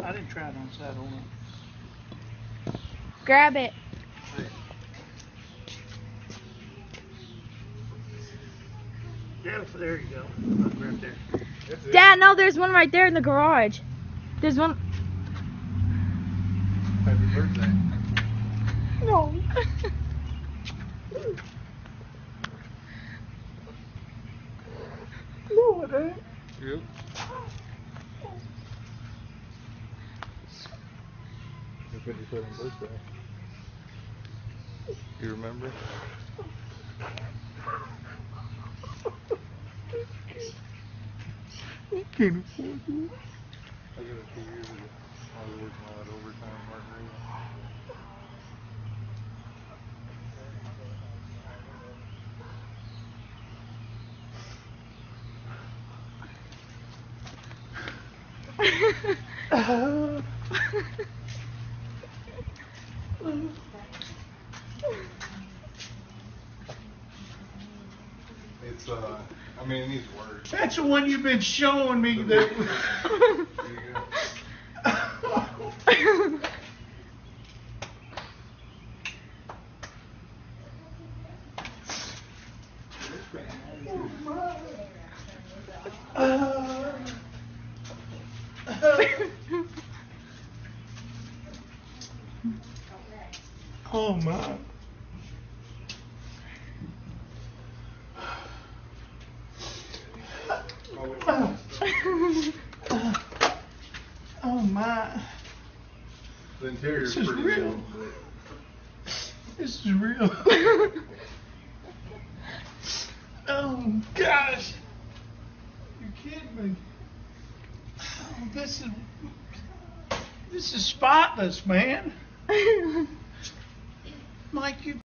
I didn't try it on side. Hold on. Grab it. Yeah, there you go. Right there. Dad, no, there's one right there in the garage. There's one. Happy birthday. No. No, it ain't. Yep. That's what you said on birthday. You remember? You can't afford it. I got it 2 years ago. I was working all that overtime, margarita. It's I mean, it needs work. That's the one you've been showing me. That. There you go. Oh my. Oh my. The interior's This is pretty real. good, but This is real. Oh gosh. You're kidding me. Oh, this is spotless, man. Mike, you